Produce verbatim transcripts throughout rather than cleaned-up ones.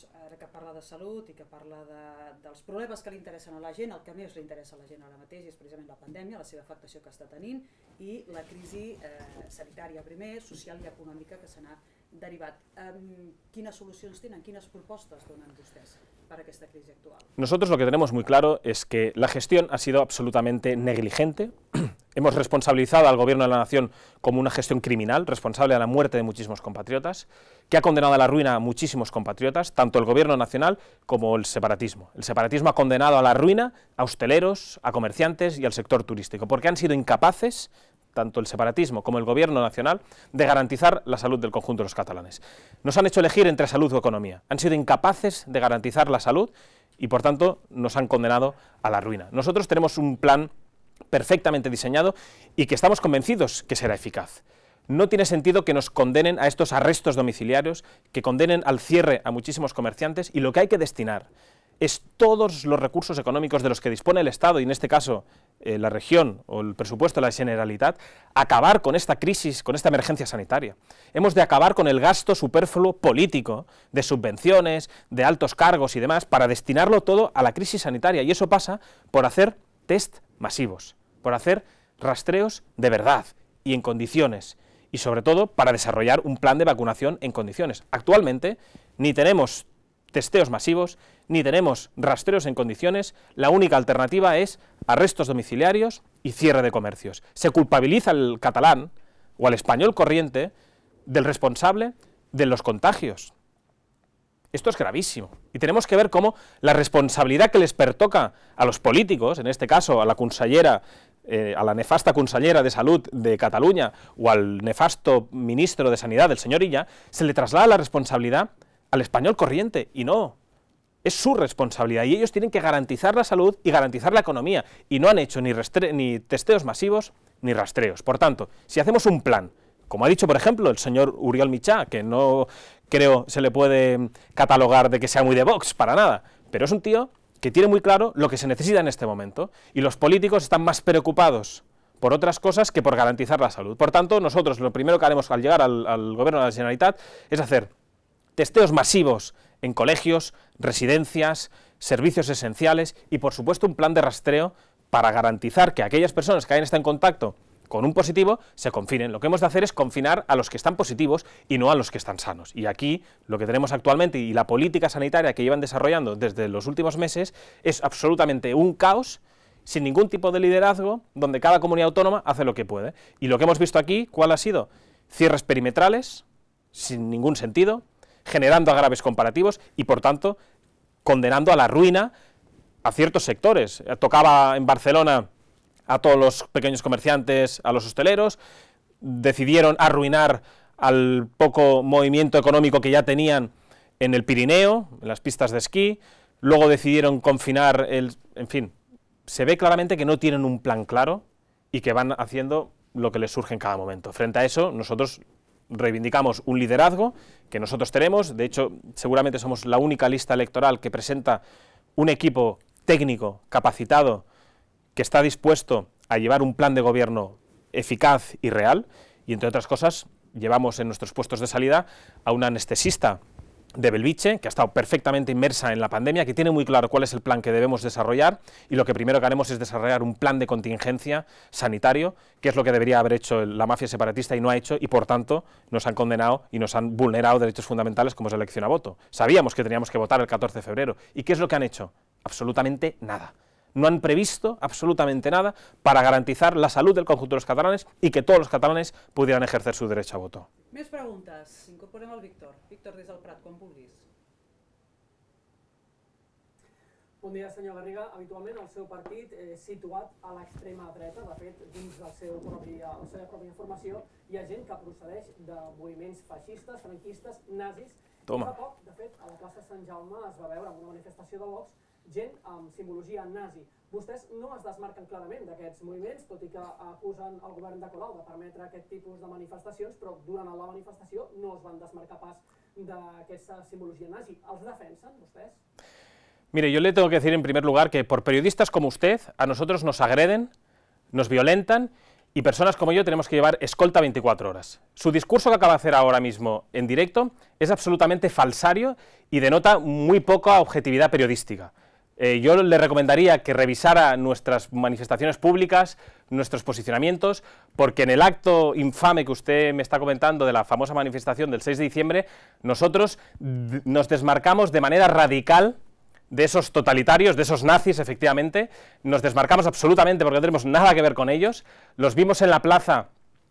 ara que parla de salut i que parla de, dels problemes que li interessen a la gent, el que més li interessa a la gent ara mateix és precisament la pandèmia, la seva afectació que està tenint i la crisi eh, sanitària primer, social i econòmica que se n'ha derivat. Um, ¿Quines solucions tenen? Quines propostes donen vostès para esta crisis actual? Nosotros lo que tenemos muy claro es que la gestión ha sido absolutamente negligente. Hemos responsabilizado al Gobierno de la Nación como una gestión criminal, responsable de la muerte de muchísimos compatriotas, que ha condenado a la ruina a muchísimos compatriotas, tanto el Gobierno nacional como el separatismo. El separatismo ha condenado a la ruina a hosteleros, a comerciantes y al sector turístico, porque han sido incapaces, tanto el separatismo como el Gobierno nacional, de garantizar la salud del conjunto de los catalanes. Nos han hecho elegir entre salud o economía. Han sido incapaces de garantizar la salud y, por tanto, nos han condenado a la ruina. Nosotros tenemos un plan perfectamente diseñado y que estamos convencidos que será eficaz. No tiene sentido que nos condenen a estos arrestos domiciliarios, que condenen al cierre a muchísimos comerciantes, y lo que hay que destinar es todos los recursos económicos de los que dispone el Estado, y en este caso eh, la región o el presupuesto de la Generalitat, acabar con esta crisis, con esta emergencia sanitaria. Hemos de acabar con el gasto superfluo político de subvenciones, de altos cargos y demás, para destinarlo todo a la crisis sanitaria, y eso pasa por hacer test masivos, por hacer rastreos de verdad y en condiciones, y sobre todo para desarrollar un plan de vacunación en condiciones. Actualmente ni tenemos testeos masivos, ni tenemos rastreos en condiciones, la única alternativa es arrestos domiciliarios y cierre de comercios. Se culpabiliza al catalán o al español corriente del responsable de los contagios. Esto es gravísimo y tenemos que ver cómo la responsabilidad que les pertoca a los políticos, en este caso a la consellera, eh, a la nefasta consellera de Salud de Cataluña o al nefasto ministro de Sanidad, el señor Illa, se le traslada la responsabilidad al español corriente, y no, es su responsabilidad, y ellos tienen que garantizar la salud y garantizar la economía, y no han hecho ni, ni testeos masivos ni rastreos. Por tanto, si hacemos un plan, como ha dicho por ejemplo el señor Uriol Mitjà, que no creo se le puede catalogar de que sea muy de Vox, para nada, pero es un tío que tiene muy claro lo que se necesita en este momento, y los políticos están más preocupados por otras cosas que por garantizar la salud. Por tanto, nosotros lo primero que haremos al llegar al, al Gobierno de la Generalitat es hacer testeos masivos en colegios, residencias, servicios esenciales y, por supuesto, un plan de rastreo para garantizar que aquellas personas que hayan estado en contacto con un positivo se confinen. Lo que hemos de hacer es confinar a los que están positivos y no a los que están sanos. Y aquí lo que tenemos actualmente y la política sanitaria que llevan desarrollando desde los últimos meses es absolutamente un caos, sin ningún tipo de liderazgo, donde cada comunidad autónoma hace lo que puede. Y lo que hemos visto aquí, ¿cuál ha sido? Cierres perimetrales, sin ningún sentido, generando agraves comparativos y, por tanto, condenando a la ruina a ciertos sectores. Tocaba en Barcelona a todos los pequeños comerciantes, a los hosteleros, decidieron arruinar al poco movimiento económico que ya tenían en el Pirineo, en las pistas de esquí, luego decidieron confinar, el, en fin, se ve claramente que no tienen un plan claro y que van haciendo lo que les surge en cada momento. Frente a eso, nosotros reivindicamos un liderazgo que nosotros tenemos, de hecho, seguramente somos la única lista electoral que presenta un equipo técnico, capacitado, que está dispuesto a llevar un plan de gobierno eficaz y real, y entre otras cosas, llevamos en nuestros puestos de salida a una anestesista de Belviche, que ha estado perfectamente inmersa en la pandemia, que tiene muy claro cuál es el plan que debemos desarrollar, y lo que primero que haremos es desarrollar un plan de contingencia sanitario, que es lo que debería haber hecho la mafia separatista y no ha hecho, y por tanto nos han condenado y nos han vulnerado derechos fundamentales como es la elección a voto. Sabíamos que teníamos que votar el catorce de febrero, ¿y qué es lo que han hecho? Absolutamente nada. No han previsto absolutamente nada para garantizar la salud del conjunto de los catalanes y que todos los catalanes pudieran ejercer su derecho a voto. Més preguntes. Incorporem el Víctor. Víctor, des del Prat, quan vulguis. Bon dia, senyor Garriga. Habitualment el seu partit és situat a l'extrema dreta. De fet, dins del seu propi, la seva pròpia formació hi ha gent que procedeix de moviments feixistes, franquistes, nazis. Toma. Fa poc, de fet, a la plaça Sant Jaume es va veure en una manifestació de Vox gent amb simbologia nazi. Vostès no es desmarquen clarament d'aquests moviments, tot i que acusen el govern de Colau de permetre aquest tipus de manifestacions, però durant la manifestació no es van desmarcar pas d'aquesta simbologia nazi. ¿Els defensen vostès? Mire, yo le tengo que decir en primer lugar que por periodistas como usted, a nosotros nos agreden, nos violentan y personas como yo tenemos que llevar escolta veinticuatro horas. Su discurso que acaba de hacer ahora mismo en directo es absolutamente falsario y denota muy poca objetividad periodística. Eh, yo le recomendaría que revisara nuestras manifestaciones públicas, nuestros posicionamientos, porque en el acto infame que usted me está comentando de la famosa manifestación del seis de diciembre, nosotros nos desmarcamos de manera radical de esos totalitarios, de esos nazis, efectivamente, nos desmarcamos absolutamente porque no tenemos nada que ver con ellos, los vimos en la plaza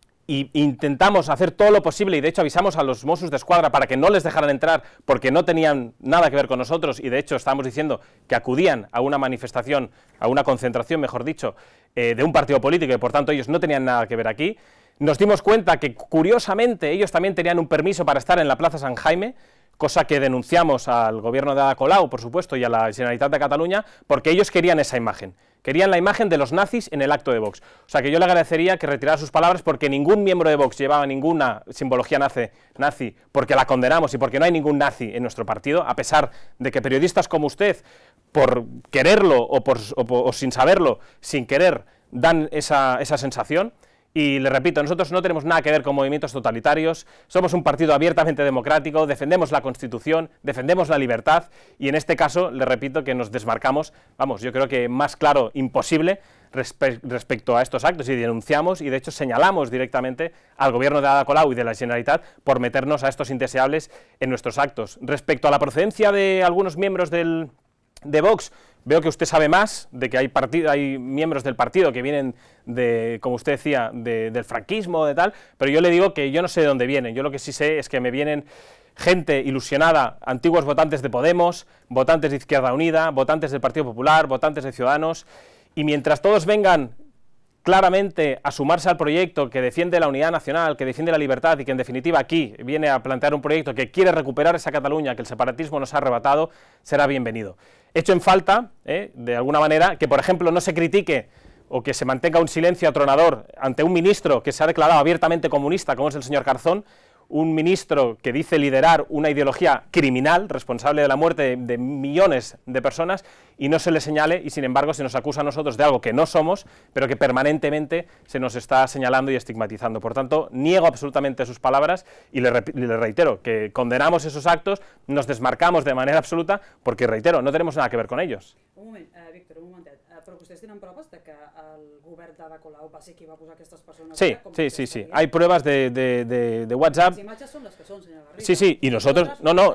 y intentamos hacer todo lo posible, y de hecho avisamos a los Mossos d'Esquadra para que no les dejaran entrar porque no tenían nada que ver con nosotros, y de hecho estábamos diciendo que acudían a una manifestación, a una concentración, mejor dicho, eh, de un partido político, y por tanto ellos no tenían nada que ver aquí. Nos dimos cuenta que, curiosamente, ellos también tenían un permiso para estar en la Plaza San Jaime, cosa que denunciamos al gobierno de Ada Colau, por supuesto, y a la Generalitat de Cataluña, porque ellos querían esa imagen. Querían la imagen de los nazis en el acto de Vox. O sea que yo le agradecería que retirara sus palabras, porque ningún miembro de Vox llevaba ninguna simbología nazi, nazi, porque la condenamos y porque no hay ningún nazi en nuestro partido, a pesar de que periodistas como usted, por quererlo o, por, o, o sin saberlo, sin querer, dan esa, esa sensación. Y le repito, nosotros no tenemos nada que ver con movimientos totalitarios, somos un partido abiertamente democrático, defendemos la Constitución, defendemos la libertad, y en este caso, le repito, que nos desmarcamos, vamos, yo creo que más claro imposible respe respecto a estos actos, y denunciamos y de hecho señalamos directamente al gobierno de Ada Colau y de la Generalitat por meternos a estos indeseables en nuestros actos. Respecto a la procedencia de algunos miembros del, de Vox, veo que usted sabe más, de que hay, partido, hay miembros del partido que vienen de, como usted decía, de, del franquismo, de tal, pero yo le digo que yo no sé de dónde vienen. Yo lo que sí sé es que me vienen gente ilusionada, antiguos votantes de Podemos, votantes de Izquierda Unida, votantes del Partido Popular, votantes de Ciudadanos, y mientras todos vengan claramente a sumarse al proyecto que defiende la unidad nacional, que defiende la libertad y que en definitiva aquí viene a plantear un proyecto que quiere recuperar esa Cataluña que el separatismo nos ha arrebatado, será bienvenido. Hecho en falta, eh, de alguna manera, que por ejemplo no se critique o que se mantenga un silencio atronador ante un ministro que se ha declarado abiertamente comunista, como es el señor Garzón, un ministro que dice liderar una ideología criminal, responsable de la muerte de, de millones de personas, y no se le señale, y sin embargo se nos acusa a nosotros de algo que no somos, pero que permanentemente se nos está señalando y estigmatizando. Por tanto, niego absolutamente sus palabras y le, le reitero que condenamos esos actos, nos desmarcamos de manera absoluta, porque, reitero, no tenemos nada que ver con ellos. Un moment, uh, Víctor, un momentet. Uh, però vostès tenen proves de que el govern d'Ada Colau va ser qui va posar aquestes persones? Sí, sí, sí, sí. Hay pruebas de, de, de, de WhatsApp. Les imatges són les que són, senyora Garriga. Sí, sí, y nosotros, no, no,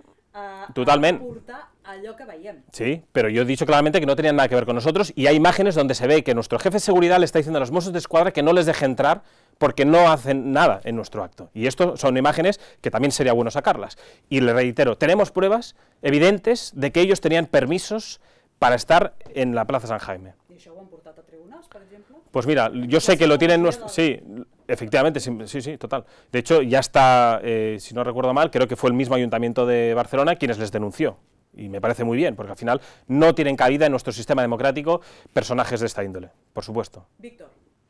a, totalment. A aportar allò que veiem. Sí, pero yo he dicho claramente que no tenían nada que ver con nosotros, y hay imágenes donde se ve que nuestro jefe de seguridad le está diciendo a los Mossos d'Esquadra que no les deje entrar porque no hacen nada en nuestro acto. Y esto son imágenes que también sería bueno sacarlas. Y le reitero, tenemos pruebas evidentes de que ellos tenían permisos para estar en la Plaza San Jaime. ¿Y això ho han portat a tribunals, por ejemplo? Pues mira, yo sé que lo tienen nuestro... Sí, efectivamente, sí, sí, sí, total. De hecho, ya está, eh, si no recuerdo mal, creo que fue el mismo Ayuntamiento de Barcelona quienes les denunció. Y me parece muy bien, porque al final no tienen cabida en nuestro sistema democrático personajes de esta índole, por supuesto. Víctor.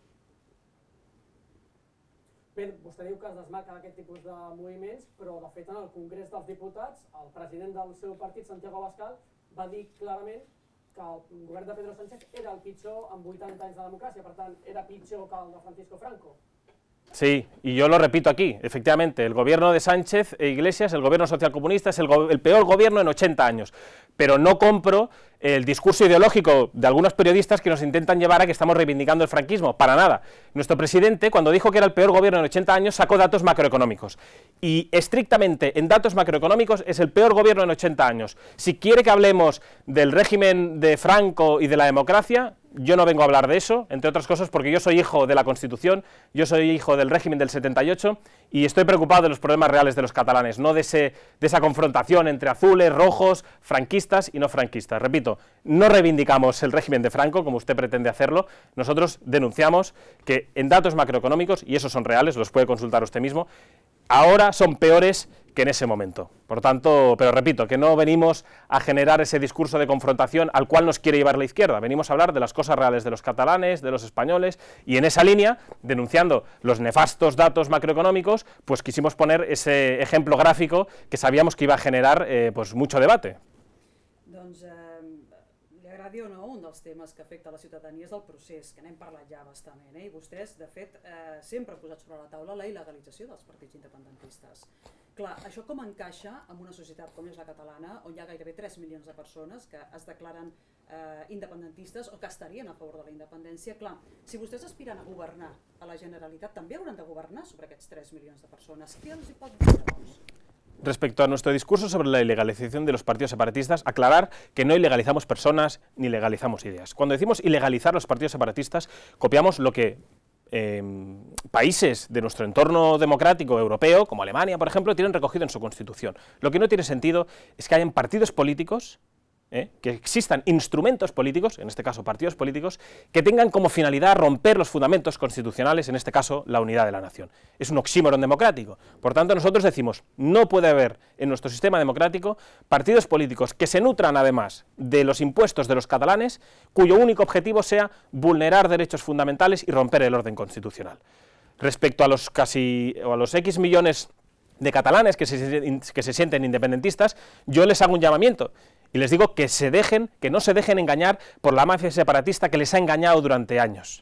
Bé, vostè diu que es desmarca d'aquest tipus de moviments, però de fet en el Congrés dels Diputats, el president del seu partit, Santiago Abascal, va dir clarament que el govern de Pedro Sánchez era el pitjor en vuitanta anys de democràcia, per tant, era pitjor que el de Francisco Franco. Sí, y yo lo repito aquí, efectivamente, el gobierno de Sánchez e Iglesias, el gobierno socialcomunista, es el, go el peor gobierno en ochenta años, pero no compro el discurso ideológico de algunos periodistas que nos intentan llevar a que estamos reivindicando el franquismo, para nada. Nuestro presidente, cuando dijo que era el peor gobierno en ochenta años, sacó datos macroeconómicos, y estrictamente en datos macroeconómicos es el peor gobierno en ochenta años. Si quiere que hablemos del régimen de Franco y de la democracia, yo no vengo a hablar de eso, entre otras cosas porque yo soy hijo de la Constitución, yo soy hijo del régimen del setenta y ocho y estoy preocupado de los problemas reales de los catalanes, no de, ese, de esa confrontación entre azules, rojos, franquistas y no franquistas. Repito, no reivindicamos el régimen de Franco como usted pretende hacerlo, nosotros denunciamos que en datos macroeconómicos, y esos son reales, los puede consultar usted mismo, ahora son peores que en ese momento. Por tanto, pero repito, que no venimos a generar ese discurso de confrontación al cual nos quiere llevar la izquierda, venimos a hablar de las cosas reales de los catalanes, de los españoles, y en esa línea, denunciando los nefastos datos macroeconómicos, pues quisimos poner ese ejemplo gráfico que sabíamos que iba a generar eh, pues mucho debate. Doncs eh, li agradi o no, un dels temes que afecta la ciutadania és el procés, que n'hem parlat ja bastament, eh? I vostès, de fet, eh, sempre han posat sobre la taula la il·legalització dels partits independentistes. Clar, això com encaixa en una societat com és la catalana, on hi ha gairebé tres milions de persones que es declaren eh, independentistes o que estarien a favor de la independència? Clar, si vostès aspiren a governar a la Generalitat, també hauran de governar sobre aquests tres milions de persones. Què els hi pot dir, llavors? Respecto a nuestro discurso sobre la ilegalización de los partidos separatistas, aclarar que no ilegalizamos personas ni legalizamos ideas. Cuando decimos ilegalizar los partidos separatistas, copiamos lo que eh, países de nuestro entorno democrático europeo, como Alemania, por ejemplo, tienen recogido en su constitución. Lo que no tiene sentido es que hayan partidos políticos, ¿Eh? que existan instrumentos políticos, en este caso partidos políticos, que tengan como finalidad romper los fundamentos constitucionales, en este caso la unidad de la nación. Es un oxímoron democrático. Por tanto, nosotros decimos, no puede haber en nuestro sistema democrático partidos políticos que se nutran además de los impuestos de los catalanes, cuyo único objetivo sea vulnerar derechos fundamentales y romper el orden constitucional. Respecto a los casi, o a los X millones de catalanes que se, que se sienten independentistas, yo les hago un llamamiento. Y les digo que se dejen, que no se dejen engañar por la mafia separatista que les ha engañado durante años.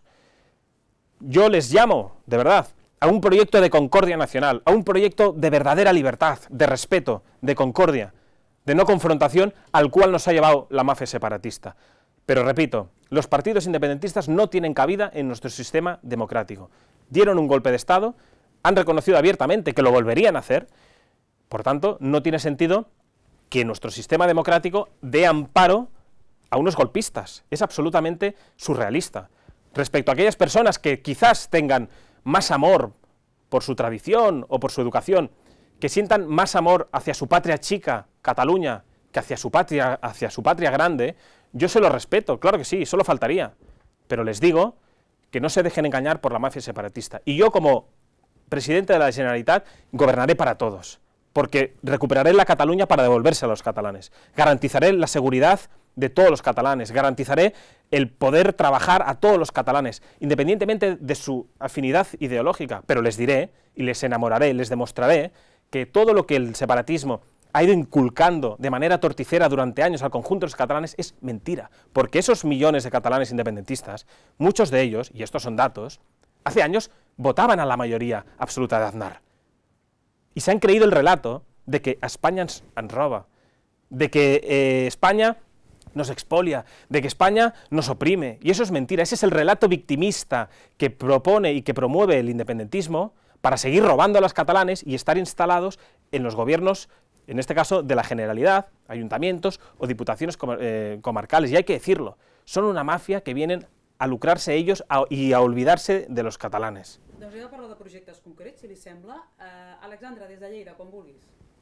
Yo les llamo, de verdad, a un proyecto de concordia nacional, a un proyecto de verdadera libertad, de respeto, de concordia, de no confrontación al cual nos ha llevado la mafia separatista. Pero repito, los partidos independentistas no tienen cabida en nuestro sistema democrático. Dieron un golpe de Estado, han reconocido abiertamente que lo volverían a hacer, por tanto, no tiene sentido que nuestro sistema democrático dé amparo a unos golpistas. Es absolutamente surrealista. Respecto a aquellas personas que quizás tengan más amor por su tradición o por su educación, que sientan más amor hacia su patria chica, Cataluña, que hacia su patria, hacia su patria grande, yo se lo respeto, claro que sí, solo faltaría. Pero les digo que no se dejen engañar por la mafia separatista. Y yo, como presidente de la Generalitat, gobernaré para todos, porque recuperaré la Cataluña para devolverse a los catalanes, garantizaré la seguridad de todos los catalanes, garantizaré el poder trabajar a todos los catalanes, independientemente de su afinidad ideológica, pero les diré y les enamoraré, les demostraré que todo lo que el separatismo ha ido inculcando de manera torticera durante años al conjunto de los catalanes es mentira, porque esos millones de catalanes independentistas, muchos de ellos, y estos son datos, hace años votaban a la mayoría absoluta de Aznar. Y se han creído el relato de que a España ens, ens roba, de que eh, España nos expolia, de que España nos oprime. Y eso es mentira, ese es el relato victimista que propone y que promueve el independentismo para seguir robando a los catalanes y estar instalados en los gobiernos, en este caso de la Generalidad, ayuntamientos o diputaciones com eh, comarcales. Y hay que decirlo, son una mafia que vienen a lucrarse ellos a, y a olvidarse de los catalanes. Doncs anem a parlar de projectes concrets, si li sembla. Uh, Alexandra, des de Lleida, quan vulguis.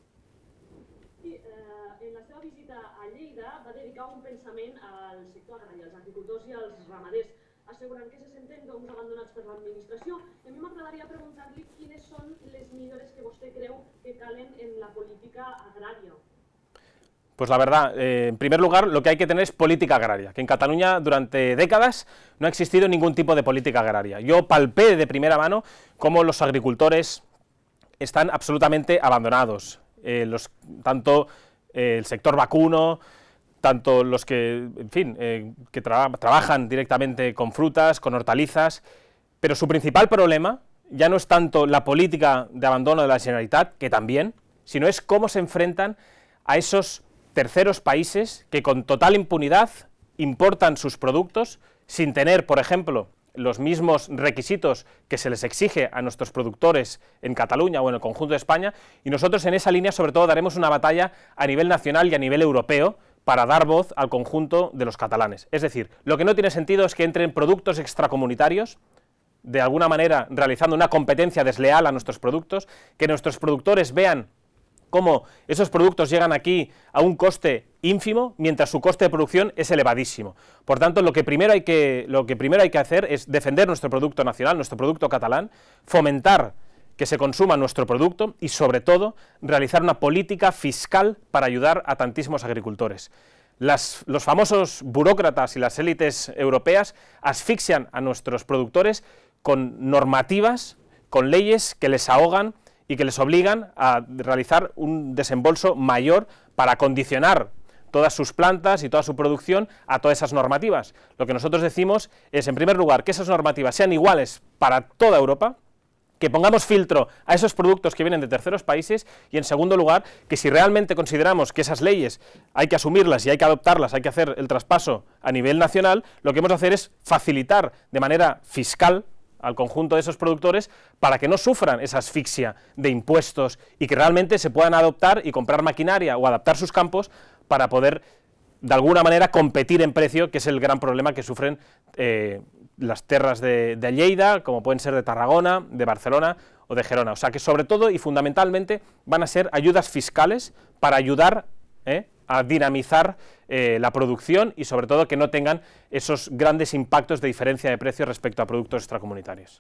Sí, eh, en la seva visita a Lleida va dedicar un pensament al sector agrari, als agricultors i als ramaders, assegurant que se senten doncs, abandonats per l'administració. I a mi m'agradaria preguntar-li quines són les millores que vostè creu que calen en la política agrària. Pues la verdad, eh, en primer lugar, lo que hay que tener es política agraria, que en Cataluña durante décadas no ha existido ningún tipo de política agraria. Yo palpé de primera mano cómo los agricultores están absolutamente abandonados, eh, los, tanto eh, el sector vacuno, tanto los que, en fin, eh, que tra trabajan directamente con frutas, con hortalizas, pero su principal problema ya no es tanto la política de abandono de la Generalitat, que también, sino es cómo se enfrentan a esos terceros países que con total impunidad importan sus productos sin tener, por ejemplo, los mismos requisitos que se les exige a nuestros productores en Cataluña o en el conjunto de España, y nosotros en esa línea sobre todo daremos una batalla a nivel nacional y a nivel europeo para dar voz al conjunto de los catalanes. Es decir, lo que no tiene sentido es que entren productos extracomunitarios, de alguna manera realizando una competencia desleal a nuestros productos, que nuestros productores vean cómo esos productos llegan aquí a un coste ínfimo, mientras su coste de producción es elevadísimo. Por tanto, lo que primero hay que, lo que, primero hay que hacer es defender nuestro producto nacional, nuestro producto catalán, fomentar que se consuma nuestro producto y, sobre todo, realizar una política fiscal para ayudar a tantísimos agricultores. Las, los famosos burócratas y las élites europeas asfixian a nuestros productores con normativas, con leyes que les ahogan y que les obligan a realizar un desembolso mayor para condicionar todas sus plantas y toda su producción a todas esas normativas. Lo que nosotros decimos es, en primer lugar, que esas normativas sean iguales para toda Europa, que pongamos filtro a esos productos que vienen de terceros países y, en segundo lugar, que si realmente consideramos que esas leyes hay que asumirlas y hay que adoptarlas, hay que hacer el traspaso a nivel nacional, lo que hemos de hacer es facilitar de manera fiscal al conjunto de esos productores para que no sufran esa asfixia de impuestos y que realmente se puedan adoptar y comprar maquinaria o adaptar sus campos para poder, de alguna manera, competir en precio, que es el gran problema que sufren eh, las tierras de, de Lleida, como pueden ser de Tarragona, de Barcelona o de Gerona. O sea que sobre todo y fundamentalmente van a ser ayudas fiscales para ayudar eh, a dinamizar eh, la producción y sobre todo que no tengan esos grandes impactos de diferencia de precio respecto a productos extracomunitaris.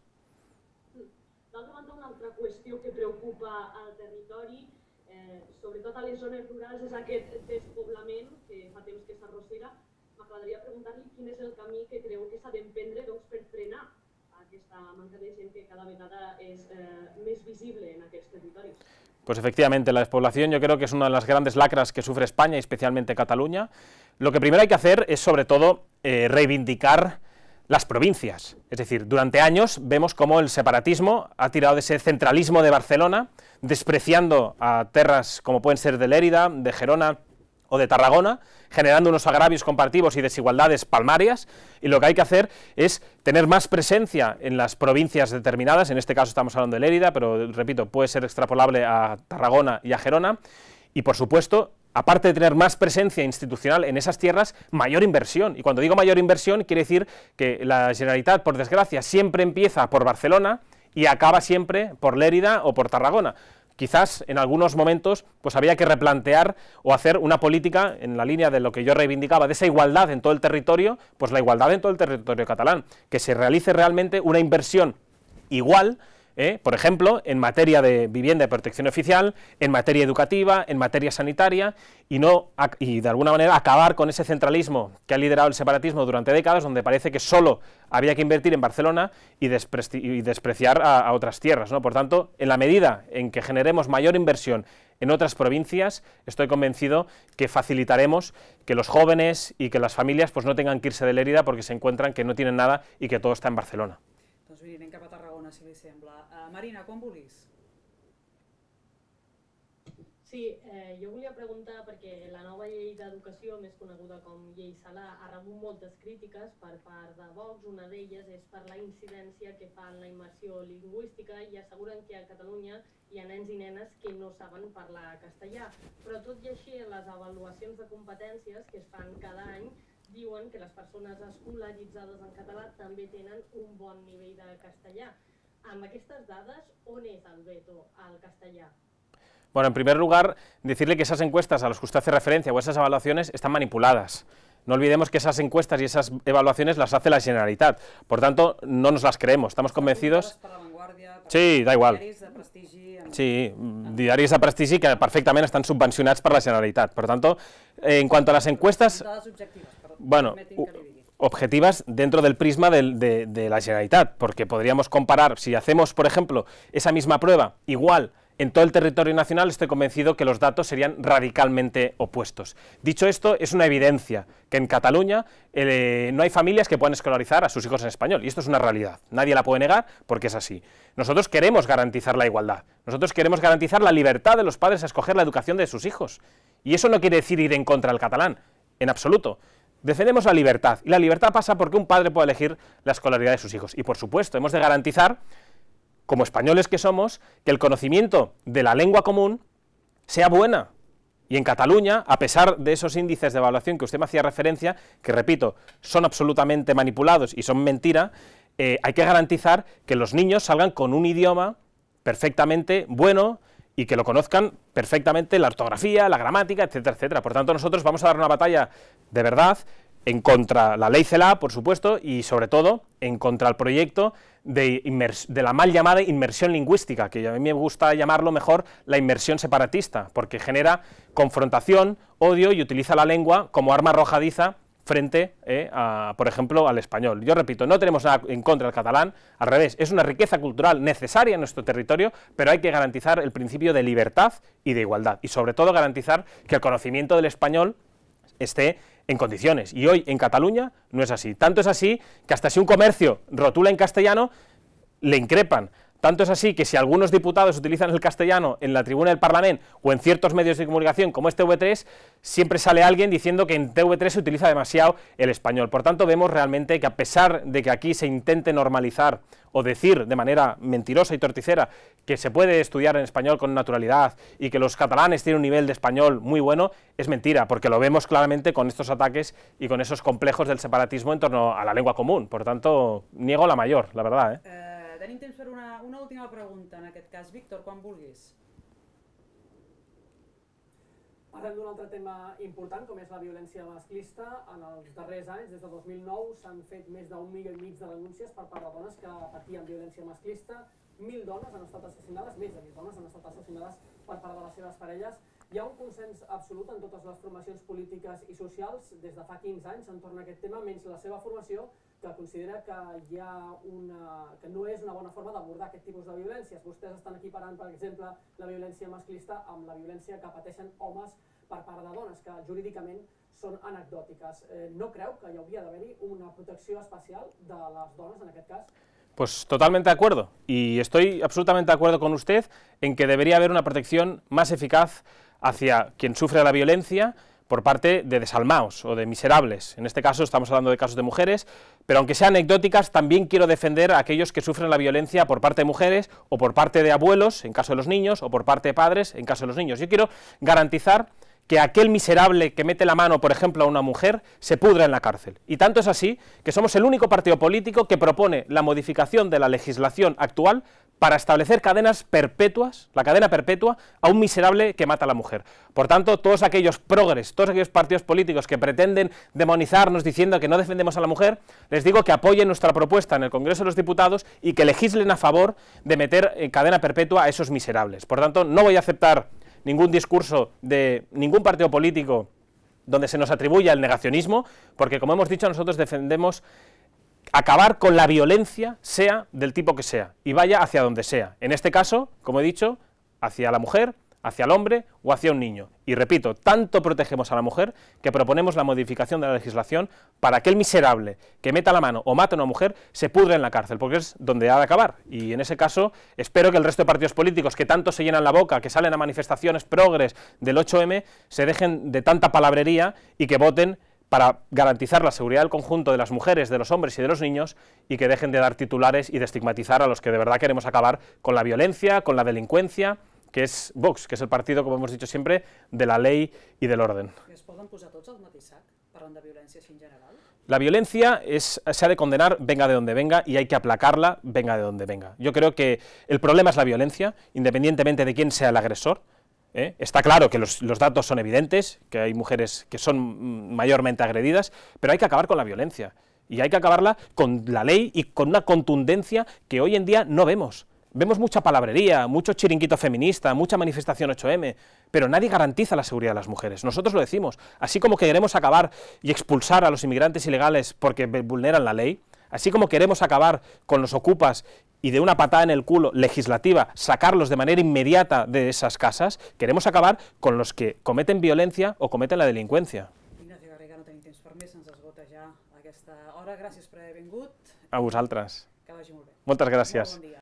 D'altra banda, una altra qüestió que preocupa al territori, eh, sobretot a les zones rurals, és aquest despoblament que fa temps que s'arrossega. M'agradaria preguntar-li quin és el camí que creu que s'ha d'emprendre doncs, per frenar aquesta manca de gent que cada vegada és eh, més visible en aquests territoris. Pues efectivamente, la despoblación yo creo que es una de las grandes lacras que sufre España y especialmente Cataluña. Lo que primero hay que hacer es sobre todo eh, reivindicar las provincias. Es decir, durante años vemos cómo el separatismo ha tirado de ese centralismo de Barcelona, despreciando a tierras como pueden ser de Lérida, de Gerona o de Tarragona, generando unos agravios comparativos y desigualdades palmarias, y lo que hay que hacer es tener más presencia en las provincias determinadas, en este caso estamos hablando de Lérida, pero repito, puede ser extrapolable a Tarragona y a Gerona, y por supuesto, aparte de tener más presencia institucional en esas tierras, mayor inversión, y cuando digo mayor inversión quiere decir que la Generalitat, por desgracia, siempre empieza por Barcelona y acaba siempre por Lérida o por Tarragona. Quizás en algunos momentos pues había que replantear o hacer una política en la línea de lo que yo reivindicaba, de esa igualdad en todo el territorio, pues la igualdad en todo el territorio catalán, que se realice realmente una inversión igual, ¿eh? por ejemplo, en materia de vivienda y protección oficial, en materia educativa, en materia sanitaria, y, no, y de alguna manera acabar con ese centralismo que ha liderado el separatismo durante décadas, donde parece que solo había que invertir en Barcelona y, y despreciar a, a otras tierras, ¿no? Por tanto, en la medida en que generemos mayor inversión en otras provincias, estoy convencido que facilitaremos que los jóvenes y que las familias pues, no tengan que irse de Lérida porque se encuentran que no tienen nada y que todo está en Barcelona. Doncs miri, anem cap a Tarragona, si li sembla. Uh, Marina, quan vulguis. Sí, eh, jo volia preguntar, perquè la nova llei d'educació, més coneguda com llei Celaá, ha rebut moltes crítiques per part de Vox. Una d'elles és per la incidència que fa en la immersió lingüística i asseguren que a Catalunya hi ha nens i nenes que no saben parlar castellà. Però tot i així, les avaluacions de competències que es fan cada any diuen que les persones escolaritzades en català també tenen un bon nivell de castellà. Amb aquestes dades, on és el veto al castellà? Bueno, en primer lugar, decirle que esas encuestas a las que usted hace referencia o esas evaluaciones están manipuladas. No olvidemos que esas encuestas y esas evaluaciones las hace la Generalitat. Por tanto, no nos las creemos. Estamos convencidos... Sí, da igual. Sí, diaris de prestigi que perfectament estan subvencionats per la Generalitat. Per tanto, en cuanto a las encuestas... Bueno, objetivas dentro del prisma de, de, de la Generalitat, porque podríamos comparar, si hacemos, por ejemplo, esa misma prueba igual en todo el territorio nacional, estoy convencido que los datos serían radicalmente opuestos. Dicho esto, es una evidencia que en Cataluña eh, no hay familias que puedan escolarizar a sus hijos en español, y esto es una realidad, nadie la puede negar porque es así. Nosotros queremos garantizar la igualdad, nosotros queremos garantizar la libertad de los padres a escoger la educación de sus hijos, y eso no quiere decir ir en contra del catalán, en absoluto. Defendemos la libertad, y la libertad pasa porque un padre puede elegir la escolaridad de sus hijos, y por supuesto hemos de garantizar, como españoles que somos, que el conocimiento de la lengua común sea buena. Y en Cataluña, a pesar de esos índices de evaluación que usted me hacía referencia, que repito, son absolutamente manipulados y son mentira, eh, hay que garantizar que los niños salgan con un idioma perfectamente bueno y que lo conozcan perfectamente la ortografía, la gramática, etcétera, etcétera. Por tanto, nosotros vamos a dar una batalla de verdad en contra la ley Celaá, por supuesto, y sobre todo en contra el proyecto de, de la mal llamada inmersión lingüística, que a mí me gusta llamarlo mejor la inmersión separatista, porque genera confrontación, odio y utiliza la lengua como arma arrojadiza frente, eh, a, por ejemplo, al español. Yo repito, no tenemos nada en contra del catalán, al revés, es una riqueza cultural necesaria en nuestro territorio, pero hay que garantizar el principio de libertad y de igualdad, y sobre todo garantizar que el conocimiento del español esté en condiciones. Y hoy en Cataluña no es así. Tanto es así que hasta si un comercio rotula en castellano, le increpan. Tanto es así que si algunos diputados utilizan el castellano en la tribuna del Parlamento o en ciertos medios de comunicación como es T V tres, siempre sale alguien diciendo que en T V tres se utiliza demasiado el español. Por tanto, vemos realmente que a pesar de que aquí se intente normalizar o decir de manera mentirosa y torticera que se puede estudiar en español con naturalidad y que los catalanes tienen un nivel de español muy bueno, es mentira, porque lo vemos claramente con estos ataques y con esos complejos del separatismo en torno a la lengua común. Por tanto, niego la mayor, la verdad, ¿eh? Eh, tenim temps per una, una última pregunta, en aquest cas. Víctor, quan vulguis. Parlem d'un altre tema important, com és la violència masclista. En els darrers anys, des de dos mil nou, s'han fet més d'un milió i mig de denúncies per part de dones que patien violència masclista. Mil dones han estat assassinades, més de mil dones han estat assassinades per part de les seves parelles. Hi ha un consens absolut en totes les formacions polítiques i socials des de fa quinze anys entorn a aquest tema, menys la seva formació, que considera que, hi ha una, que no és una bona forma d'abordar aquest tipus de violències. Vostès estan equiparant, per exemple, la violència masclista amb la violència que pateixen homes per part de dones, que jurídicament són anecdòtiques. Eh, no creu que hi hauria d'haver-hi una protecció especial de les dones en aquest cas? Pues totalmente de acuerdo, y estoy absolutamente de acuerdo con usted en que debería haber una protección más eficaz hacia quien sufre la violencia por parte de desalmaos o de miserables. En este caso estamos hablando de casos de mujeres, pero aunque sean anecdóticas, también quiero defender a aquellos que sufren la violencia por parte de mujeres o por parte de abuelos, en caso de los niños, o por parte de padres, en caso de los niños. Yo quiero garantizar que aquel miserable que mete la mano, por ejemplo, a una mujer, se pudra en la cárcel. Y tanto es así que somos el único partido político que propone la modificación de la legislación actual para establecer cadenas perpetuas, la cadena perpetua, a un miserable que mata a la mujer. Por tanto, todos aquellos progres, todos aquellos partidos políticos que pretenden demonizarnos diciendo que no defendemos a la mujer, les digo que apoyen nuestra propuesta en el Congreso de los Diputados y que legislen a favor de meter en cadena perpetua a esos miserables. Por tanto, no voy a aceptar ningún discurso de ningún partido político donde se nos atribuya el negacionismo, porque como hemos dicho, nosotros defendemos acabar con la violencia, sea del tipo que sea, y vaya hacia donde sea. En este caso, como he dicho, hacia la mujer, hacia el hombre o hacia un niño. Y repito, tanto protegemos a la mujer que proponemos la modificación de la legislación para que el miserable que meta la mano o mate a una mujer se pudre en la cárcel, porque es donde ha de acabar. Y en ese caso espero que el resto de partidos políticos que tanto se llenan la boca, que salen a manifestaciones progres del ocho eme, se dejen de tanta palabrería y que voten para garantizar la seguridad del conjunto de las mujeres, de los hombres y de los niños, y que dejen de dar titulares y de estigmatizar a los que de verdad queremos acabar con la violencia, con la delincuencia, que es Vox, que es el partido, como hemos dicho siempre, de la ley y del orden. Es poden posar tots al mateix sac, parlant de violència així en general? La violencia es, se ha de condenar, venga de donde venga, y hay que aplacarla, venga de donde venga. Yo creo que el problema es la violencia, independientemente de quién sea el agresor. ¿eh? Está claro que los, los datos son evidentes, que hay mujeres que son mayormente agredidas, pero hay que acabar con la violencia, y hay que acabarla con la ley y con una contundencia que hoy en día no vemos. Vemos mucha palabrería, mucho chiringuito feminista, mucha manifestación ocho eme, pero nadie garantiza la seguridad de las mujeres. Nosotros lo decimos. Así como queremos acabar y expulsar a los inmigrantes ilegales porque vulneran la ley, así como queremos acabar con los ocupas y de una patada en el culo legislativa sacarlos de manera inmediata de esas casas, queremos acabar con los que cometen violencia o cometen la delincuencia. Ignacio Garriga, no tenim temps per més, ens esgota ja aquesta hora. Gràcies per haver vingut. A vosaltres. Que vagi molt bé. Moltes gràcies. Molt bon dia.